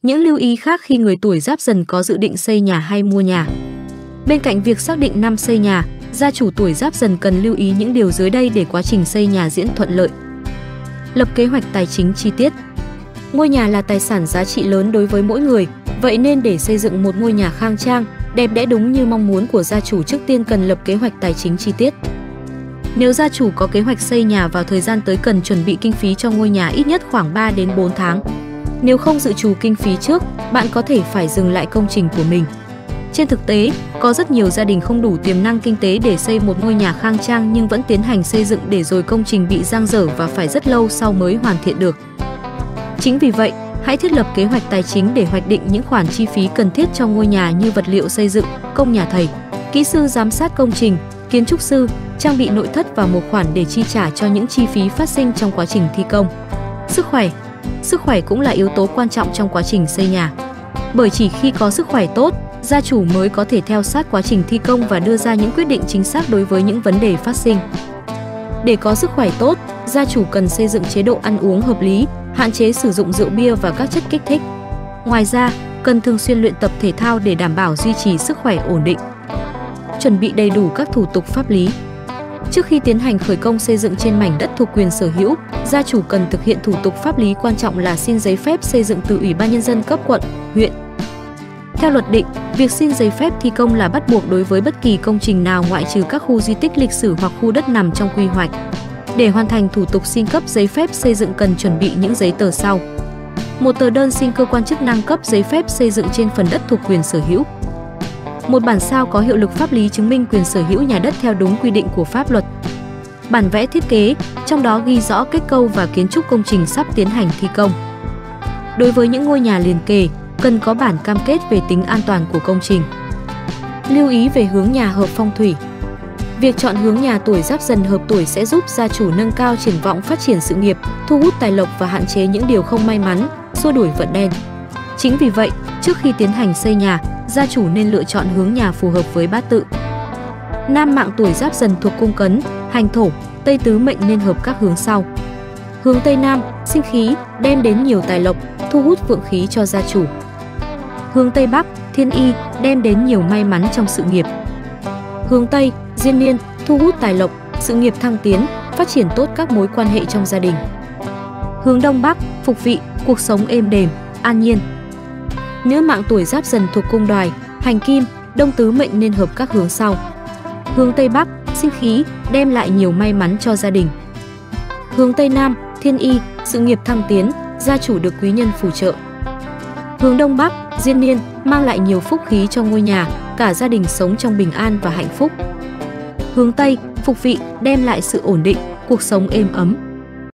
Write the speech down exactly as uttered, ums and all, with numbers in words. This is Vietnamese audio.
Những lưu ý khác khi người tuổi Giáp Dần có dự định xây nhà hay mua nhà. Bên cạnh việc xác định năm xây nhà, gia chủ tuổi Giáp Dần cần lưu ý những điều dưới đây để quá trình xây nhà diễn thuận lợi. Lập kế hoạch tài chính chi tiết. Ngôi nhà là tài sản giá trị lớn đối với mỗi người, vậy nên để xây dựng một ngôi nhà khang trang, đẹp đẽ đúng như mong muốn của gia chủ, trước tiên cần lập kế hoạch tài chính chi tiết. Nếu gia chủ có kế hoạch xây nhà vào thời gian tới, cần chuẩn bị kinh phí cho ngôi nhà ít nhất khoảng ba đến bốn tháng. Nếu không dự trù kinh phí trước, bạn có thể phải dừng lại công trình của mình. Trên thực tế, có rất nhiều gia đình không đủ tiềm năng kinh tế để xây một ngôi nhà khang trang nhưng vẫn tiến hành xây dựng, để rồi công trình bị dang dở và phải rất lâu sau mới hoàn thiện được. Chính vì vậy, hãy thiết lập kế hoạch tài chính để hoạch định những khoản chi phí cần thiết cho ngôi nhà như vật liệu xây dựng, công nhà thầy, kỹ sư giám sát công trình, kiến trúc sư, trang bị nội thất và một khoản để chi trả cho những chi phí phát sinh trong quá trình thi công. Sức khỏe. Sức khỏe cũng là yếu tố quan trọng trong quá trình xây nhà. Bởi chỉ khi có sức khỏe tốt, gia chủ mới có thể theo sát quá trình thi công và đưa ra những quyết định chính xác đối với những vấn đề phát sinh. Để có sức khỏe tốt, gia chủ cần xây dựng chế độ ăn uống hợp lý, hạn chế sử dụng rượu bia và các chất kích thích. Ngoài ra, cần thường xuyên luyện tập thể thao để đảm bảo duy trì sức khỏe ổn định. Chuẩn bị đầy đủ các thủ tục pháp lý. Trước khi tiến hành khởi công xây dựng trên mảnh đất thuộc quyền sở hữu, gia chủ cần thực hiện thủ tục pháp lý quan trọng là xin giấy phép xây dựng từ Ủy ban Nhân dân cấp quận, huyện. Theo luật định, việc xin giấy phép thi công là bắt buộc đối với bất kỳ công trình nào ngoại trừ các khu di tích lịch sử hoặc khu đất nằm trong quy hoạch. Để hoàn thành thủ tục xin cấp giấy phép xây dựng cần chuẩn bị những giấy tờ sau. Một tờ đơn xin cơ quan chức năng cấp giấy phép xây dựng trên phần đất thuộc quyền sở hữu. Một bản sao có hiệu lực pháp lý chứng minh quyền sở hữu nhà đất theo đúng quy định của pháp luật. Bản vẽ thiết kế, trong đó ghi rõ kết cấu và kiến trúc công trình sắp tiến hành thi công. Đối với những ngôi nhà liền kề, cần có bản cam kết về tính an toàn của công trình. Lưu ý về hướng nhà hợp phong thủy. Việc chọn hướng nhà tuổi Giáp Dần hợp tuổi sẽ giúp gia chủ nâng cao triển vọng phát triển sự nghiệp, thu hút tài lộc và hạn chế những điều không may mắn, xua đuổi vận đen. Chính vì vậy, trước khi tiến hành xây nhà, gia chủ nên lựa chọn hướng nhà phù hợp với bát tự. Nam mạng tuổi Giáp Dần thuộc cung Cấn, hành Thổ, Tây tứ mệnh nên hợp các hướng sau. Hướng Tây Nam, sinh khí, đem đến nhiều tài lộc, thu hút vượng khí cho gia chủ. Hướng Tây Bắc, thiên y, đem đến nhiều may mắn trong sự nghiệp. Hướng Tây, diên niên, thu hút tài lộc, sự nghiệp thăng tiến, phát triển tốt các mối quan hệ trong gia đình. Hướng Đông Bắc, phục vị, cuộc sống êm đềm, an nhiên. Nữ mạng tuổi Giáp Dần thuộc cung Đoài, hành Kim, đông tứ mệnh nên hợp các hướng sau. Hướng Tây Bắc, sinh khí, đem lại nhiều may mắn cho gia đình. Hướng Tây Nam, thiên y, sự nghiệp thăng tiến, gia chủ được quý nhân phù trợ. Hướng Đông Bắc, diên niên, mang lại nhiều phúc khí cho ngôi nhà, cả gia đình sống trong bình an và hạnh phúc. Hướng Tây, phục vị, đem lại sự ổn định, cuộc sống êm ấm.